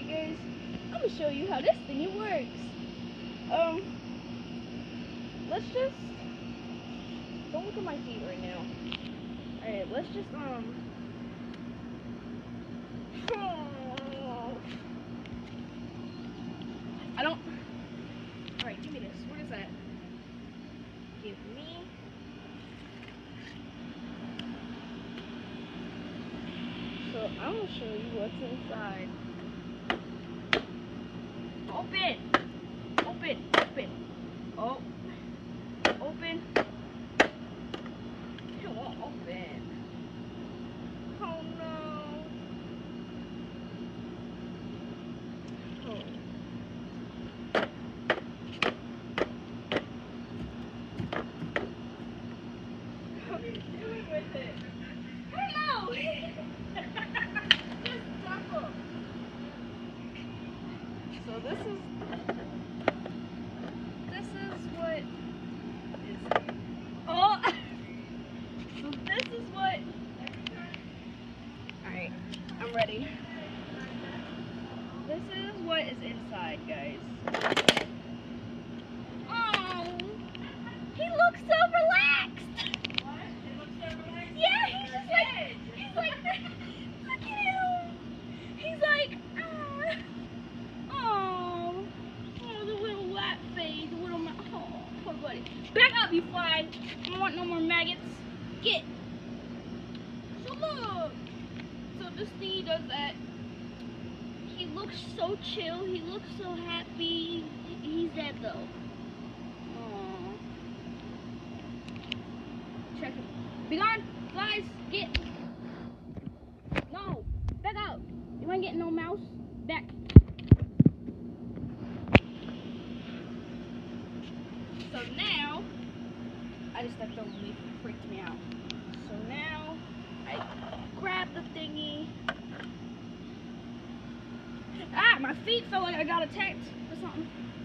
Alright guys, I'm gonna show you how this thingy works. Let's just, don't look at my feet right now. Alright, let's just, I don't, alright, give me this. What is that? Give me. So I'm gonna show you what's inside. Open! Open! Open! Oh! Open! It won't open. Oh no! Oh. What are you doing with it? Hello! Just dump 'em. So this is what is, oh! So this is what, alright, I'm ready. This is what is inside, guys. Oh, he looks so relaxed. What? It looks so relaxed? Yeah, he's just like, he's like, look at him. He's like, oh, the little white face, the little, oh, poor buddy. Back up, you fly. I don't want no more maggots. Get. So look. So this thingy does that. He looks so chill. He looks so happy. He's dead though. Aww. Check him. Be gone, guys. Get. No. Back out. You ain't getting no mouse. Back. So now, I just stepped over me. It freaked me out. So now, I grab the thingy. Ah, my feet felt like I got attacked or something.